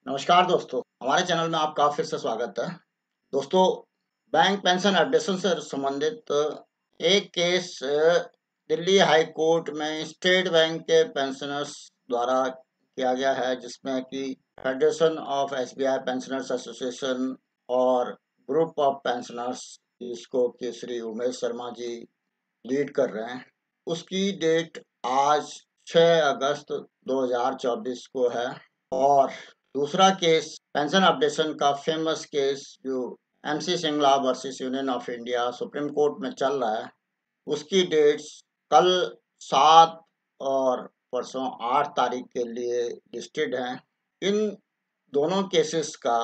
नमस्कार दोस्तों, हमारे चैनल में आपका फिर से स्वागत है। दोस्तों, बैंक पेंशन अपडेशन से संबंधित एक केस दिल्ली हाई कोर्ट में स्टेट बैंक के पेंशनर्स द्वारा किया गया है, जिसमें कि federation of SBI pensioners association और ग्रुप ऑफ पेंशनर्स, जिसको कि श्री उमेश शर्मा जी लीड कर रहे हैं। उसकी डेट आज 6 अगस्त 2024 को है। और दूसरा केस पेंशन अपडेशन का फेमस केस जो MC Singla versus union of India supreme court में चल रहा है, उसकी डेट्स कल 7 और परसों 8 तारीख के लिए लिस्टेड हैं। इन दोनों केसेस का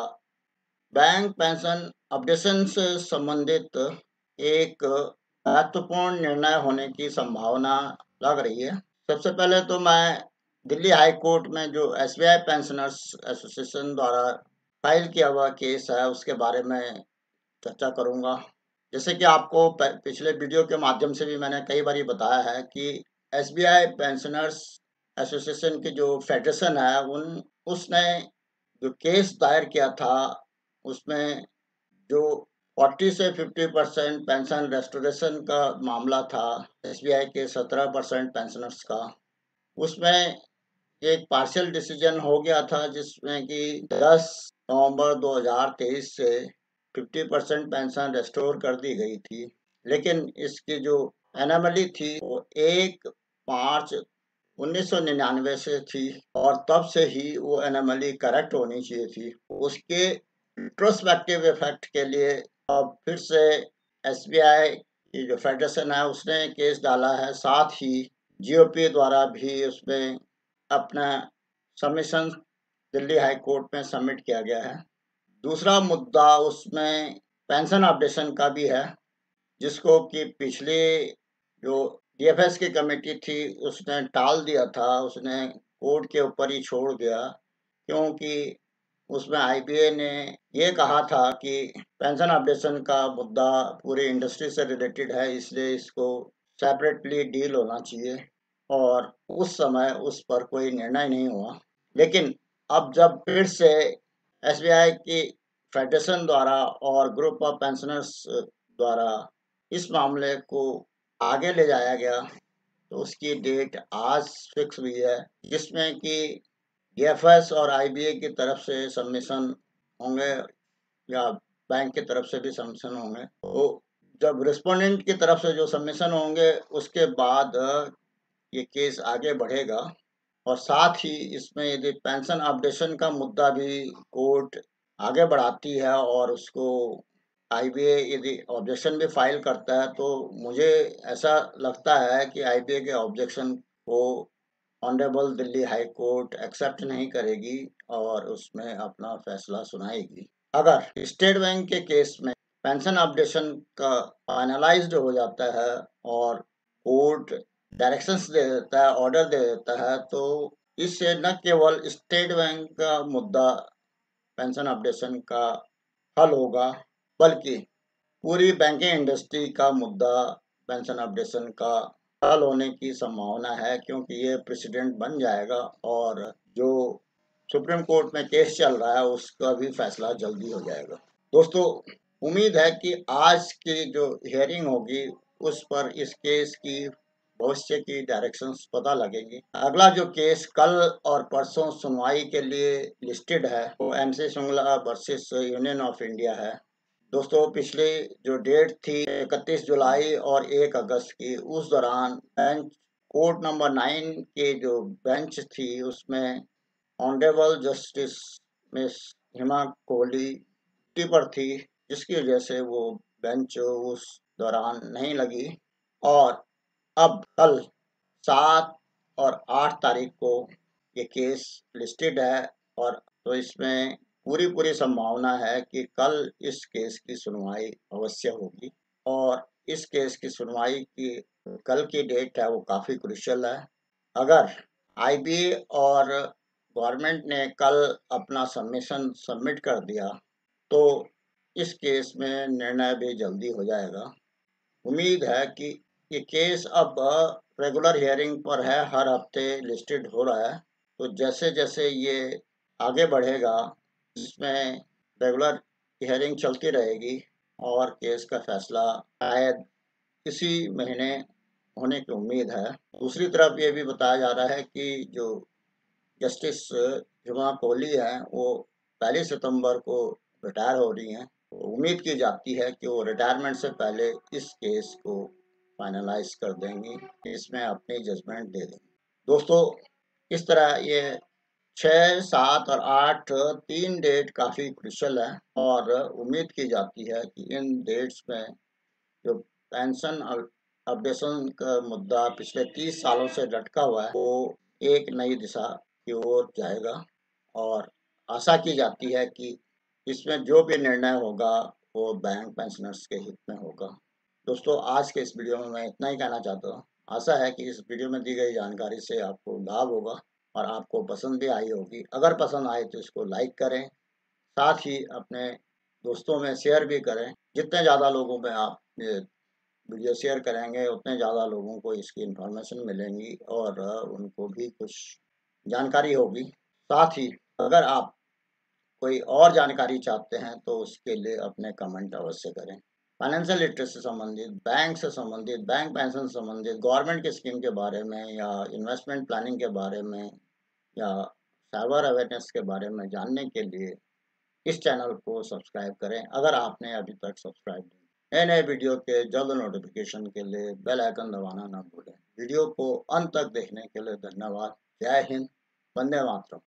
बैंक पेंशन अपडेशन से संबंधित एक महत्वपूर्ण निर्णय होने की संभावना लग रही है। सबसे पहले तो मैं दिल्ली हाई कोर्ट में जो एसबीआई पेंशनर्स एसोसिएशन द्वारा फाइल किया हुआ केस है, उसके बारे में चर्चा करूंगा। जैसे कि आपको पिछले वीडियो के माध्यम से भी मैंने कई बार बताया है कि एसबीआई पेंशनर्स एसोसिएशन की जो फेडरेशन है, उसने जो केस दायर किया था, उसमें जो 40 से 50% पेंशन रेस्टोरेशन का मामला था एसबीआई के 17% पेंशनर्स का, उसमें एक पार्शियल डिसीजन हो गया था, जिसमें कि 10 नवंबर 2023 से 50% पेंशन रेस्टोर कर दी गई थी। लेकिन इसकी जो एनोमली थी वो 1 मार्च 1999 से थी, और तब से ही वो एनोमली करेक्ट होनी चाहिए थी। उसके रिट्रोस्पेक्टिव इफेक्ट के लिए अब फिर से एसबीआई की जो फेडरेशन है, उसने केस डाला है। साथ ही जीओपी द्वारा भी उसमें अपना सबमिशन दिल्ली हाई कोर्ट में सबमिट किया गया है। दूसरा मुद्दा उसमें पेंशन अपडेशन का भी है, जिसको कि पिछली जो डीएफएस की कमेटी थी उसने टाल दिया था, उसने कोर्ट के ऊपर ही छोड़ दिया, क्योंकि उसमें आईबीए ने ये कहा था कि पेंशन अपडेशन का मुद्दा पूरी इंडस्ट्री से रिलेटेड है, इसलिए इसको सेपरेटली डील होना चाहिए, और उस समय उस पर कोई निर्णय नहीं हुआ। लेकिन अब जब फिर से एसबीआई की फेडरेशन द्वारा और ग्रुप ऑफ पेंशनर्स द्वारा इस मामले को आगे ले जाया गया, तो उसकी डेट आज फिक्स हुई है, जिसमें कि डीएफएस और आईबीए की तरफ से सबमिशन होंगे या बैंक की तरफ से भी सबमिशन होंगे। तो जब रिस्पोंडेंट की तरफ से जो सबमिशन होंगे, उसके बाद ये केस आगे बढ़ेगा। और साथ ही इसमें यदि पेंशन अपडेशन का मुद्दा भी कोर्ट आगे बढ़ाती है और उसको आईबीए यदि ऑब्जेक्शन भी फाइल करता है, तो मुझे ऐसा लगता है कि आईबीए के ऑब्जेक्शन को honourable Delhi high court accept नहीं करेगी और उसमें अपना फैसला सुनाएगी। अगर स्टेट बैंक के केस में पेंशन अपडेशन का फाइनलाइज्ड हो जाता है और कोर्ट डायरेक्शंस दे देता है, ऑर्डर दे देता है, तो इससे न केवल स्टेट बैंक का मुद्दा पेंशन अपडेशन का हल होगा, बल्कि पूरी बैंकिंग इंडस्ट्री का मुद्दा पेंशन अपडेशन का हल होने की संभावना है, क्योंकि ये प्रेसिडेंट बन जाएगा और जो सुप्रीम कोर्ट में केस चल रहा है उसका भी फैसला जल्दी हो जाएगा। दोस्तों, उम्मीद है कि आज की जो हियरिंग होगी उस पर इस केस की भविष्य की डायरेक्शंस पता लगेगी। अगला जो केस कल और परसों सुनवाई के लिए लिस्टेड है, वो MC Singla versus union of India है। दोस्तों, पिछली जो डेट थी 31 जुलाई और 1 अगस्त की, उस दौरान बेंच कोर्ट नंबर 9 के जो बेंच थी उसमें honourable justice miss Hima Kohli छुट्टी पर थी, जिसकी वजह से वो बेंच उस दौरान नहीं लगी। और अब कल 7 और 8 तारीख को ये केस लिस्टेड है, और तो इसमें पूरी संभावना है कि कल इस केस की सुनवाई अवश्य होगी। और इस केस की सुनवाई की कल की डेट है वो काफ़ी क्रुशियल है। अगर आईबीए और गवर्नमेंट ने कल अपना सबमिशन सबमिट कर दिया, तो इस केस में निर्णय भी जल्दी हो जाएगा। उम्मीद है कि ये केस अब रेगुलर हियरिंग पर है, हर हफ्ते लिस्टेड हो रहा है, तो जैसे जैसे ये आगे बढ़ेगा। इसमें रेगुलर हियरिंग चलती रहेगी और केस का फैसला शायद इसी महीने होने की उम्मीद है। दूसरी तरफ ये भी बताया जा रहा है कि जो जस्टिस हुमा कोहली हैं वो 1 सितंबर को रिटायर हो रही हैं। उम्मीद की जाती है कि वो रिटायरमेंट से पहले इस केस को फाइनलाइज कर देंगी, इसमें अपनी जजमेंट दे देंगी। दोस्तों, इस तरह ये 6, 7 और 8 तीन डेट काफ़ी क्रुशियल है और उम्मीद की जाती है कि इन डेट्स में जो पेंशन अपडेशन का मुद्दा पिछले 30 सालों से लटका हुआ है वो एक नई दिशा की ओर जाएगा और आशा की जाती है कि इसमें जो भी निर्णय होगा वो बैंक पेंशनर्स के हित में होगा। दोस्तों, आज के इस वीडियो में मैं इतना ही कहना चाहता हूँ। आशा है कि इस वीडियो में दी गई जानकारी से आपको लाभ होगा और आपको पसंद भी आई होगी। अगर पसंद आए तो इसको लाइक करें, साथ ही अपने दोस्तों में शेयर भी करें। जितने ज़्यादा लोगों में आप ये वीडियो शेयर करेंगे उतने ज़्यादा लोगों को इसकी इन्फॉर्मेशन मिलेंगी और उनको भी कुछ जानकारी होगी। साथ ही अगर आप कोई और जानकारी चाहते हैं तो उसके लिए अपने कमेंट अवश्य करें। फाइनेंशियल लिटरेसी से संबंधित, बैंक से संबंधित, बैंक पेंशन से संबंधित, गवर्नमेंट की स्कीम के बारे में या इन्वेस्टमेंट प्लानिंग के बारे में या साइबर अवेयरनेस के बारे में जानने के लिए इस चैनल को सब्सक्राइब करें अगर आपने अभी तक सब्सक्राइब नहीं। नए नए वीडियो के जल्द नोटिफिकेशन के लिए बेल आइकन दबाना ना भूलें। वीडियो को अंत तक देखने के लिए धन्यवाद। जय हिंद, वंदे मातरम।